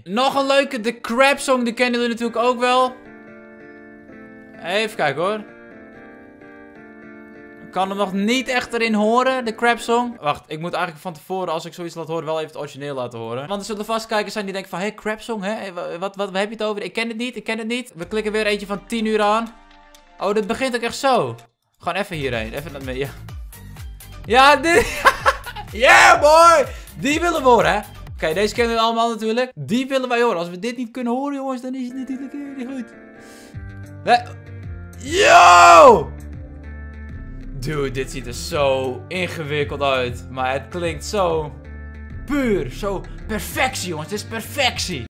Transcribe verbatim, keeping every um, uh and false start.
Nog een leuke, de Crab Song, die kennen jullie natuurlijk ook wel. Even kijken hoor. Ik kan hem nog niet echt erin horen, de Crab Song. Wacht, ik moet eigenlijk van tevoren, als ik zoiets laat horen, wel even het origineel laten horen. Want er zullen vast kijkers zijn die denken van, hé, hey, Crab Song, hè? Wat, wat, wat heb je het over? Ik ken het niet, ik ken het niet. We klikken weer eentje van tien uur aan. Oh, dit begint ook echt zo. Gewoon even hierheen, even naar me, ja. Ja, dit... Yeah, boy! Die willen we horen, hè? Oké, okay, deze kennen we allemaal natuurlijk. Die willen wij horen. Als we dit niet kunnen horen, jongens, dan is het natuurlijk niet goed. Nee. Yo! Dude, dit ziet er zo ingewikkeld uit. Maar het klinkt zo puur. Zo perfectie, jongens. Het is perfectie.